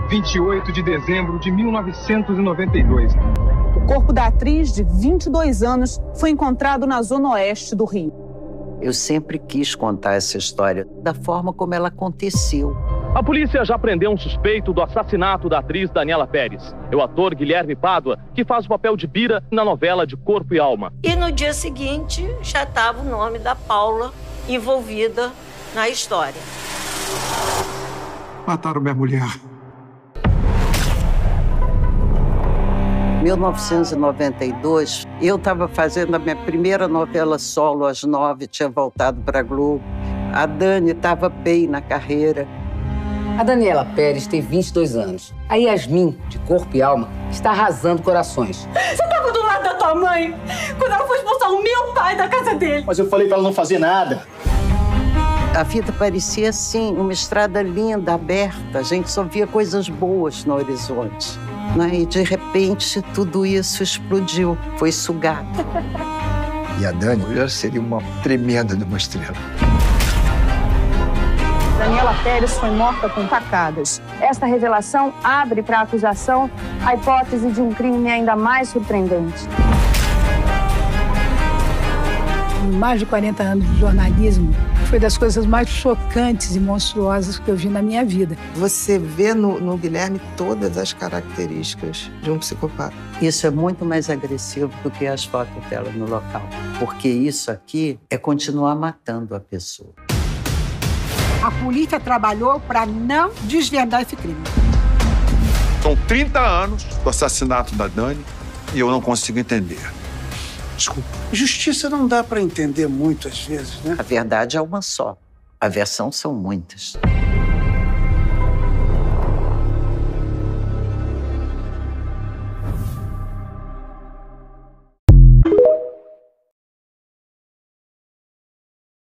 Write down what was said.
28 de dezembro de 1992. O corpo da atriz, de 22 anos, foi encontrado na zona oeste do Rio. Eu sempre quis contar essa história da forma como ela aconteceu. A polícia já prendeu um suspeito do assassinato da atriz Daniela Pérez. É o ator Guilherme Pádua, que faz o papel de Bira na novela de Corpo e Alma. E no dia seguinte, já estava o nome da Paula envolvida na história. Mataram minha mulher. 1992, eu estava fazendo a minha primeira novela solo às 9, tinha voltado para a Globo. A Dani estava bem na carreira. A Daniela Pérez tem 22 anos. A Yasmin, de Corpo e Alma, está arrasando corações. Você estava do lado da tua mãe quando ela foi expulsar o meu pai da casa dele. Mas eu falei para ela não fazer nada. A vida parecia assim, uma estrada linda, aberta. A gente só via coisas boas no horizonte. Né? E, de repente, tudo isso explodiu, foi sugado. E a Dani já seria uma tremenda de uma estrela. Daniela Pérez foi morta com facadas. Esta revelação abre para a acusação a hipótese de um crime ainda mais surpreendente. Mais de 40 anos de jornalismo, foi das coisas mais chocantes e monstruosas que eu vi na minha vida. Você vê no Guilherme todas as características de um psicopata. Isso é muito mais agressivo do que as fotos dela no local. Porque isso aqui é continuar matando a pessoa. A polícia trabalhou para não desvendar esse crime. São 30 anos do assassinato da Dani e eu não consigo entender. Desculpa. Justiça não dá para entender muito às vezes, né? A verdade é uma só. A versão são muitas.